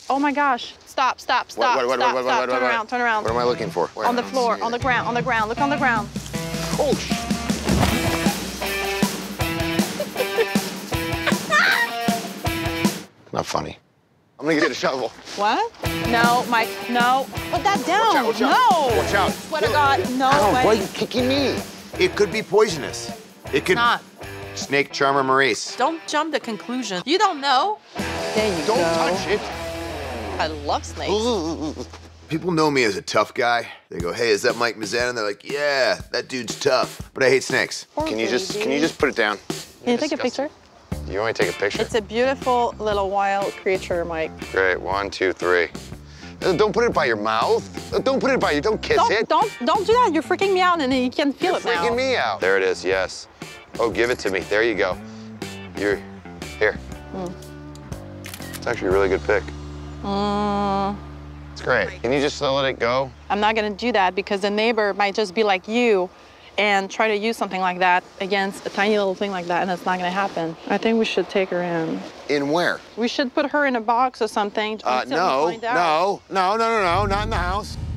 Oh my gosh. Stop, stop, stop, What? stop. Turn around, turn around. What am I looking for? Where? On the floor, on the ground, on the ground. Look on the ground. Oh, shit. Not funny. I'm gonna get a shovel. What? No, Mike, no. Put that down. Watch out, no. Watch out. Swear to God, no Ow, way. why are you kicking me? It could be poisonous. It could. Not. Snake charmer Maryse. Don't jump to conclusions. You don't know. There you Don't go. touch it. I love snakes. People know me as a tough guy. They go, hey, is that Mike Mizan? And they're like, yeah, that dude's tough. But I hate snakes. Can you just put it down? Can you take a picture? You want me to take a picture? It's a beautiful little wild creature, Mike. Great, 1, 2, 3. Don't put it by your mouth. Don't put it by you, don't kiss it. Don't do that. You're freaking me out and you can feel it now. You're freaking me out. There it is, yes. Oh, give it to me. There you go. Here. It's actually a really good pick. It's great. Can you just let it go? I'm not gonna do that because the neighbor might just be like you and try to use something like that against a tiny little thing like that, and it's not gonna happen. I think we should take her in. In where? We should put her in a box or something. No, not in the house.